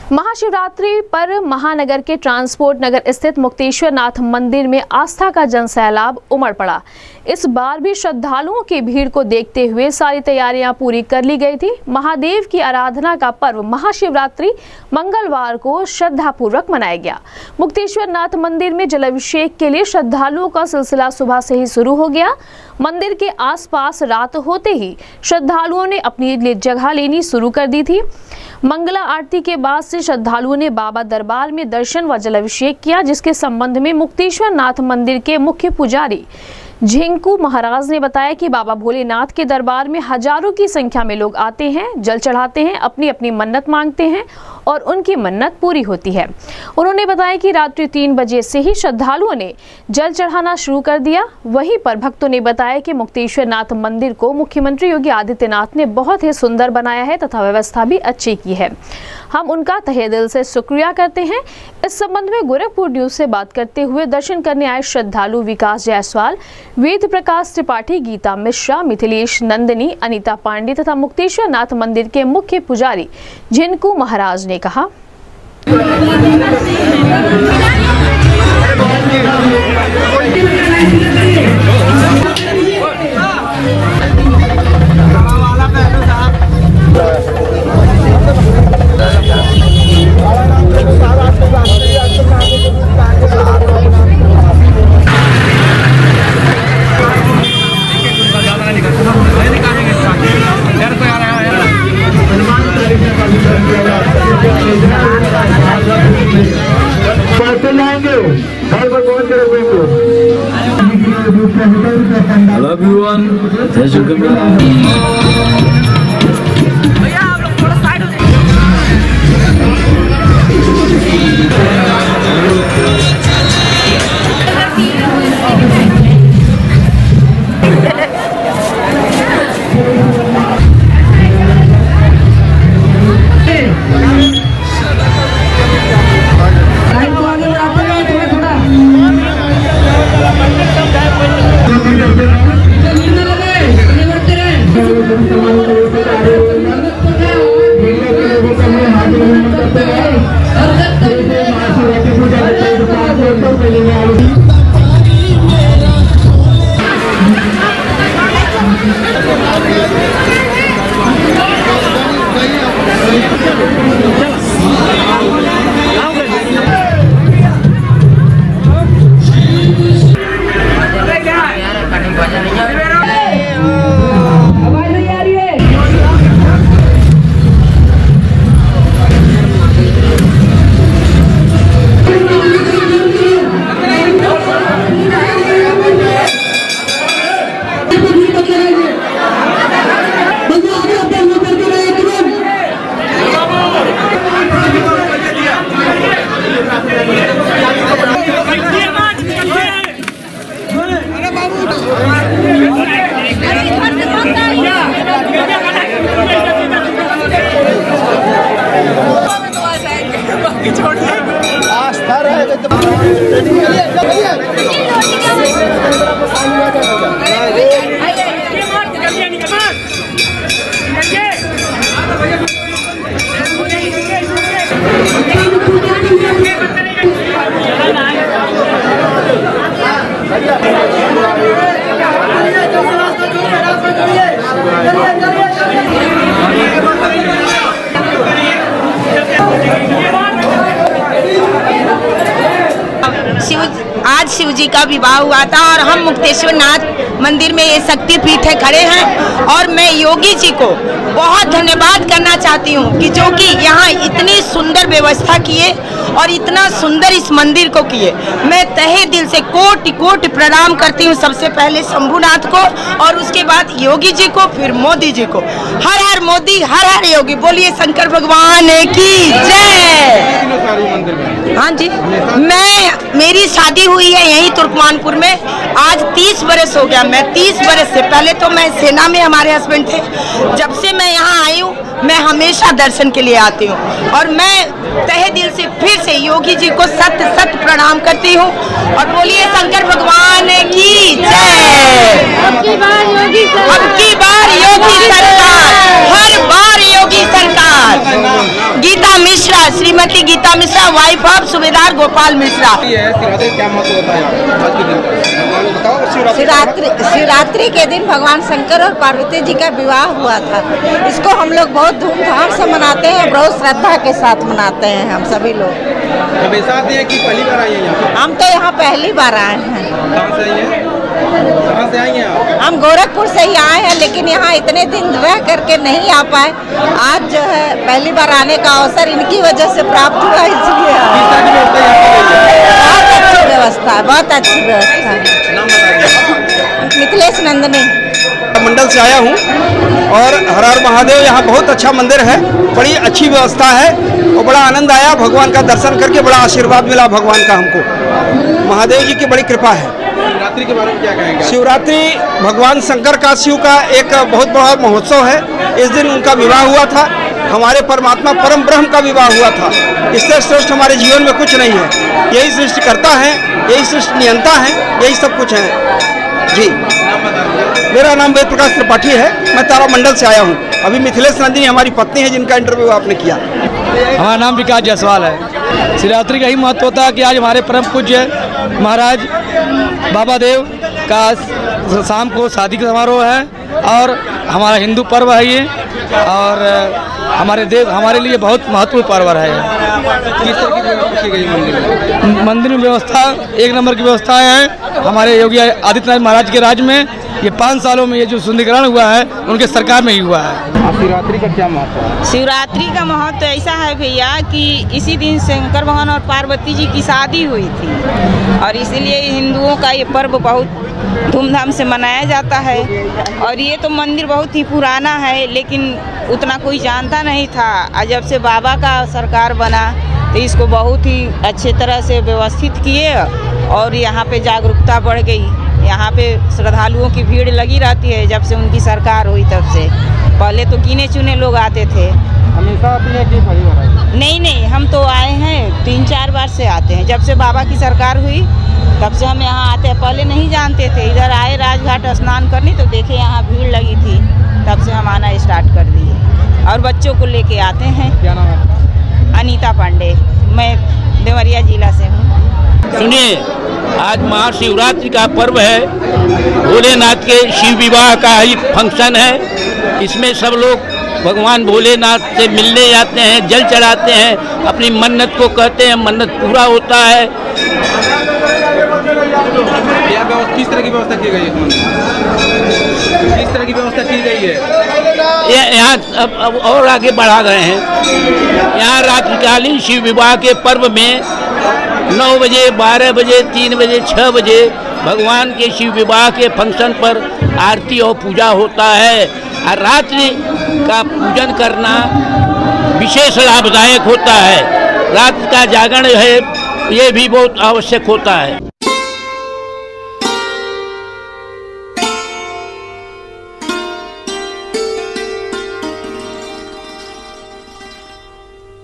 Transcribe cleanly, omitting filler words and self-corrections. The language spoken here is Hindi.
महाशिवरात्रि पर महानगर के ट्रांसपोर्ट नगर स्थित मुक्तेश्वर नाथ मंदिर में आस्था का जनसैलाब उमड़ पड़ा। इस बार भी श्रद्धालुओं की भीड़ को देखते हुए सारी तैयारियां पूरी कर ली गई थी। महादेव की आराधना का पर्व महाशिवरात्रि मंगलवार को श्रद्धापूर्वक मनाया गया। मुक्तेश्वर नाथ मंदिर में जलाभिषेक के लिए श्रद्धालुओं का सिलसिला सुबह से ही शुरू हो गया। मंदिर के आसपास रात होते ही श्रद्धालुओं ने अपनी जगह लेनी शुरू कर दी थी। मंगला आरती के बाद से श्रद्धालुओं ने बाबा दरबार में दर्शन व जलाभिषेक किया, जिसके संबंध में मुक्तेश्वर नाथ मंदिर के मुख्य पुजारी झिंकू महाराज ने बताया कि बाबा भोलेनाथ के दरबार में हजारों की संख्या में लोग आते हैं, जल चढ़ाते हैं, अपनी अपनी मन्नत मांगते हैं और उनकी मन्नत पूरी होती है। उन्होंने बताया कि रात्रि 3 बजे से ही श्रद्धालुओं ने जल चढ़ाना शुरू कर दिया। वहीं पर भक्तों ने बताया कि मुक्तेश्वर नाथ मंदिर को मुख्यमंत्री योगी आदित्यनाथ ने बहुत ही सुंदर बनाया है तथा व्यवस्था भी अच्छी की है। हम उनका तहे दिल से शुक्रिया करते हैं। इस संबंध में गोरखपुर न्यूज से बात करते हुए दर्शन करने आए श्रद्धालु विकास जायसवाल, वेद प्रकाश त्रिपाठी, गीता मिश्रा, मिथिलेश नंदिनी, अनीता पांडे तथा मुक्तेश्वर नाथ मंदिर के मुख्य पुजारी झिंकू महाराज ने कहा। Hello everyone, जय श्री कृष्ण। आज शिव जी का विवाह हुआ था और हम मुक्तेश्वर नाथ मंदिर में ये शक्ति पीठ है खड़े हैं और मैं योगी जी को बहुत धन्यवाद करना चाहती हूँ कि जो कि यहाँ इतनी सुंदर व्यवस्था किए और इतना सुंदर इस मंदिर को किए। मैं तहे दिल से कोटि कोटि प्रणाम करती हूँ। सबसे पहले शंभुनाथ को और उसके बाद योगी जी को, फिर मोदी जी को। हर हर मोदी, हर हर योगी। बोलिए शंकर भगवान की जय। हाँ जी, मेरी शादी हुई है यहीं तुर्कमानपुर में। आज 30 बरस हो गया। मैं 30 बरस से पहले तो मैं सेना में, हमारे हस्बैंड थे। जब से मैं यहाँ आई हूँ मैं हमेशा दर्शन के लिए आती हूँ और मैं तहे दिल से फिर से योगी जी को सत सत प्रणाम करती हूँ और बोलिए शंकर भगवान की जय। अब की बार योगी सरकार, हर बार योगी सरकार। गीता मिश्रा, श्रीमती गीता मिश्रा, वाइफ ऑफ सूबेदार गोपाल मिश्रा। क्या महत्व होता है आज के दिन का? शिवरात्रि के दिन भगवान शंकर और पार्वती जी का विवाह हुआ था। इसको हम लोग बहुत धूमधाम से मनाते हैं, बहुत श्रद्धा के साथ मनाते हैं हम सभी लोग। हमेशा आते हैं कि पहली बार आए हैं यहाँ? हम तो यहाँ पहली बार आए हैं। कहाँ से आई हैं? कहाँ से आई हैं आप? हम गोरखपुर से ही आए हैं, लेकिन यहाँ इतने दिन रह करके नहीं आ पाए। आज जो है पहली बार आने का अवसर इनकी वजह से प्राप्त हुआ, इसलिए किस तरह की व्यवस्था यहाँ की गई है? बहुत अच्छी व्यवस्था है, बहुत अच्छी व्यवस्था है। नाम बताइए। मिथिलेश नंदनी मंडल से आया हूँ और हर हर महादेव यहाँ बहुत अच्छा मंदिर है, बड़ी अच्छी व्यवस्था है और बड़ा आनंद आया। भगवान का दर्शन करके बड़ा आशीर्वाद मिला भगवान का हमको। महादेव जी की बड़ी कृपा है। शिवरात्रि के बारे में क्या कहेंगे? शिवरात्रि भगवान शंकर का, शिव का एक बहुत बड़ा महोत्सव है। इस दिन उनका विवाह हुआ था, हमारे परमात्मा परम ब्रह्म का विवाह हुआ था। इससे श्रेष्ठ हमारे जीवन में कुछ नहीं है। यही सृष्टि करता है, यही सृष्टि नियंता है, यही सब कुछ है जी। मेरा नाम वेद प्रकाश त्रिपाठी है, मैं तारा मंडल से आया हूँ। अभी मिथिलेश नंदिनी हमारी पत्नी है जिनका इंटरव्यू आपने किया। हमारा नाम विकास जायसवाल है। शिवरात्रि का ही महत्व होता है कि आज हमारे परम पूज्य महाराज बाबा देव का शाम को शादी का समारोह है और हमारा हिंदू पर्व है ये, और हमारे लिए बहुत महत्वपूर्ण पर्व है। किस तरह की व्यवस्था की गई मंदिर में व्यवस्था एक नंबर की व्यवस्था है। हमारे योगी आदित्यनाथ महाराज के राज में ये 5 सालों में ये जो सुंदरीकरण हुआ है उनके सरकार में ही हुआ है। शिवरात्रि का क्या महत्व है? शिवरात्रि का महत्व ऐसा है भैया कि इसी दिन शंकर भगवान और पार्वती जी की शादी हुई थी और इसीलिए हिंदुओं का ये पर्व बहुत धूमधाम से मनाया जाता है। और ये तो मंदिर बहुत ही पुराना है, लेकिन उतना कोई जानता नहीं था। और जब से बाबा का सरकार बना तो इसको बहुत ही अच्छे तरह से व्यवस्थित किए और यहाँ पे जागरूकता बढ़ गई। यहाँ पे श्रद्धालुओं की भीड़ लगी रहती है जब से उनकी सरकार हुई तब से। पहले तो गिने चुने लोग आते थे। हमेशा आते हैं कि पहली बार आए? नहीं, हम तो आए हैं 3-4 बार से आते हैं। जब से बाबा की सरकार हुई तब से हम यहाँ आते हैं। पहले नहीं जानते थे, इधर आए राजघाट स्नान करने तो देखे यहाँ भीड़ लगी थी, तब से हम आना स्टार्ट कर दिए और बच्चों को लेके आते हैं। क्या नाम है? अनीता पांडे, मैं देवरिया जिला से हूँ। सुनिए, आज महाशिवरात्रि का पर्व है। भोलेनाथ के शिव विवाह का ही फंक्शन है। इसमें सब लोग भगवान भोलेनाथ से मिलने जाते हैं, जल चढ़ाते हैं, अपनी मन्नत को कहते हैं, मन्नत पूरा होता है। किस तरह की व्यवस्था की गई है? किस तरह की व्यवस्था की गई है? यहाँ अब और आगे बढ़ा गए हैं। यहाँ रात्रिकालीन शिव विवाह के पर्व में 9 बजे, 12 बजे, 3 बजे, 6 बजे भगवान के शिव विवाह के फंक्शन पर आरती और पूजा होता है। और रात्रि का पूजन करना विशेष लाभदायक होता है। रात का जागरण है, ये भी बहुत आवश्यक होता है।